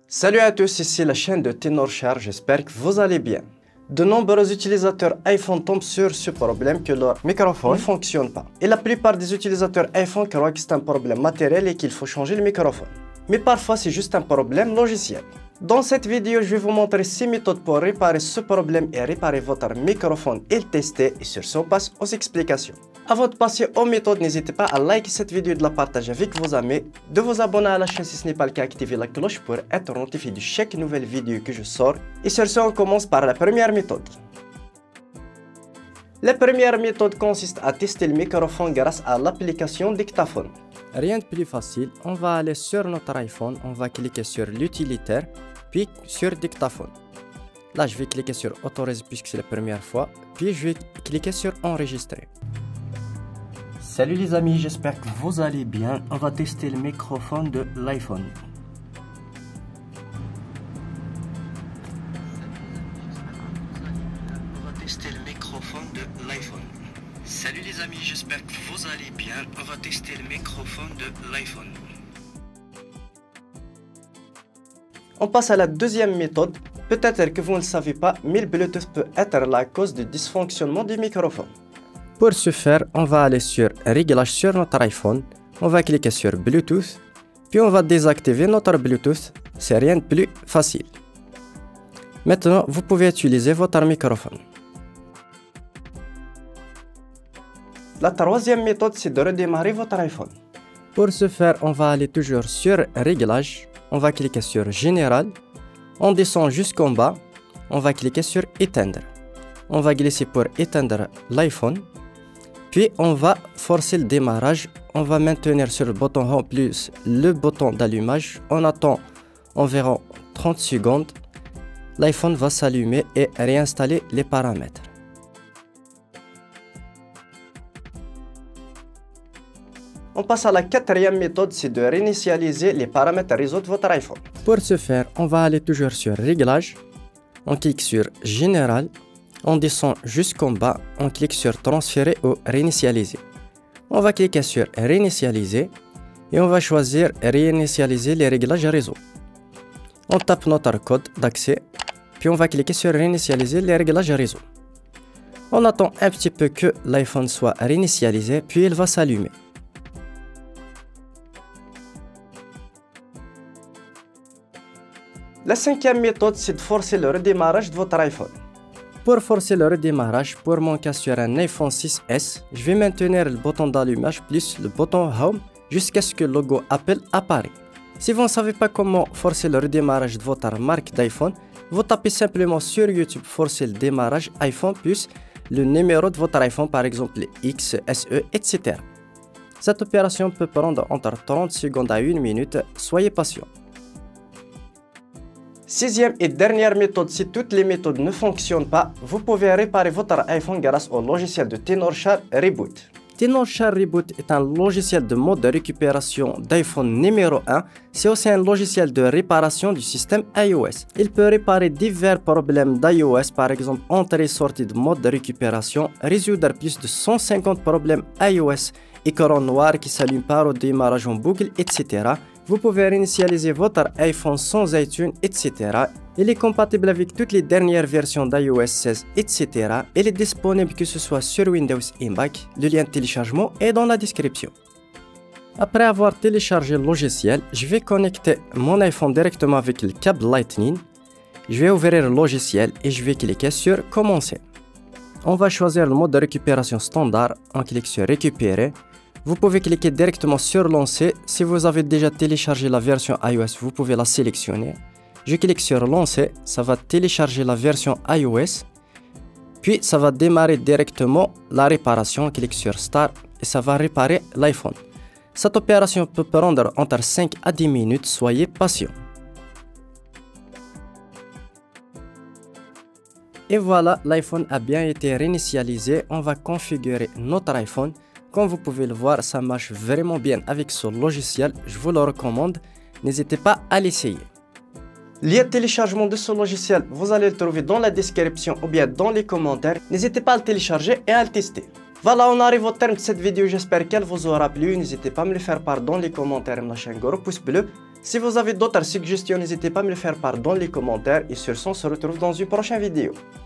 Salut à tous, ici la chaîne de Tenorshare, j'espère que vous allez bien. De nombreux utilisateurs iPhone tombent sur ce problème que leur microphone ne fonctionne pas. Et la plupart des utilisateurs iPhone croient que c'est un problème matériel et qu'il faut changer le microphone. Mais parfois c'est juste un problème logiciel. Dans cette vidéo, je vais vous montrer 6 méthodes pour réparer ce problème et réparer votre microphone et le tester. Et sur ce, on passe aux explications. Avant de passer aux méthodes, n'hésitez pas à liker cette vidéo et de la partager avec vos amis, de vous abonner à la chaîne si ce n'est pas le cas, activer la cloche pour être notifié de chaque nouvelle vidéo que je sors. Et sur ce, on commence par la première méthode. La première méthode consiste à tester le microphone grâce à l'application Dictaphone. Rien de plus facile, on va aller sur notre iPhone, on va cliquer sur l'utilitaire, puis sur Dictaphone. Là, je vais cliquer sur Autoriser puisque c'est la première fois, puis je vais cliquer sur Enregistrer. Salut les amis, j'espère que vous allez bien. On va tester le microphone de l'iPhone. On va tester le microphone de l'iPhone. Salut les amis, j'espère que vous allez bien. On va tester le microphone de l'iPhone. On passe à la deuxième méthode. Peut-être que vous ne le savez pas, mais le Bluetooth peut être la cause du dysfonctionnement du microphone. Pour ce faire, on va aller sur Réglages sur notre iPhone. On va cliquer sur Bluetooth. Puis on va désactiver notre Bluetooth. C'est rien de plus facile. Maintenant, vous pouvez utiliser votre microphone. La troisième méthode, c'est de redémarrer votre iPhone. Pour ce faire, on va aller toujours sur Réglages. On va cliquer sur Général. On descend jusqu'en bas. On va cliquer sur Éteindre. On va glisser pour éteindre l'iPhone. Puis on va forcer le démarrage. On va maintenir sur le bouton Home plus le bouton d'allumage. On attend environ 30 secondes. L'iPhone va s'allumer et réinstaller les paramètres. On passe à la quatrième méthode, c'est de réinitialiser les paramètres réseau de votre iPhone. Pour ce faire, on va aller toujours sur Réglages. On clique sur Général. On descend jusqu'en bas, on clique sur Transférer ou Réinitialiser. On va cliquer sur Réinitialiser et on va choisir Réinitialiser les réglages réseau. On tape notre code d'accès, puis on va cliquer sur Réinitialiser les réglages réseau. On attend un petit peu que l'iPhone soit réinitialisé, puis il va s'allumer. La cinquième méthode, c'est de forcer le redémarrage de votre iPhone. Pour forcer le redémarrage, pour mon cas sur un iPhone 6S, je vais maintenir le bouton d'allumage plus le bouton Home jusqu'à ce que le logo Apple apparaisse. Si vous ne savez pas comment forcer le redémarrage de votre marque d'iPhone, vous tapez simplement sur YouTube forcer le démarrage iPhone plus le numéro de votre iPhone, par exemple X, SE, etc. Cette opération peut prendre entre 30 secondes à 1 minute, soyez patient. Sixième et dernière méthode, si toutes les méthodes ne fonctionnent pas, vous pouvez réparer votre iPhone grâce au logiciel de Tenorshare Reboot. Tenorshare Reboot est un logiciel de mode de récupération d'iPhone numéro 1. C'est aussi un logiciel de réparation du système iOS. Il peut réparer divers problèmes d'iOS, par exemple entrée-sortie de mode de récupération, résoudre plus de 150 problèmes iOS, écran noir qui s'allume par au démarrage en boucle, etc. Vous pouvez réinitialiser votre iPhone sans iTunes, etc. Il est compatible avec toutes les dernières versions d'iOS 16, etc. Il est disponible que ce soit sur Windows et Mac. Le lien de téléchargement est dans la description. Après avoir téléchargé le logiciel, je vais connecter mon iPhone directement avec le câble Lightning. Je vais ouvrir le logiciel et je vais cliquer sur Commencer. On va choisir le mode de récupération standard. On clique sur Récupérer. Vous pouvez cliquer directement sur Lancer. Si vous avez déjà téléchargé la version iOS, vous pouvez la sélectionner. Je clique sur Lancer, ça va télécharger la version iOS. Puis ça va démarrer directement la réparation. On clique sur Start et ça va réparer l'iPhone. Cette opération peut prendre entre 5 à 10 minutes, soyez patient. Et voilà, l'iPhone a bien été réinitialisé. On va configurer notre iPhone. Comme vous pouvez le voir, ça marche vraiment bien avec ce logiciel, je vous le recommande, n'hésitez pas à l'essayer. Lien de téléchargement de ce logiciel, vous allez le trouver dans la description ou bien dans les commentaires, n'hésitez pas à le télécharger et à le tester. Voilà, on arrive au terme de cette vidéo, j'espère qu'elle vous aura plu. N'hésitez pas à me le faire part dans les commentaires et me lâcher un gros pouce bleu. Si vous avez d'autres suggestions, n'hésitez pas à me le faire part dans les commentaires. Et sur ce, on se retrouve dans une prochaine vidéo.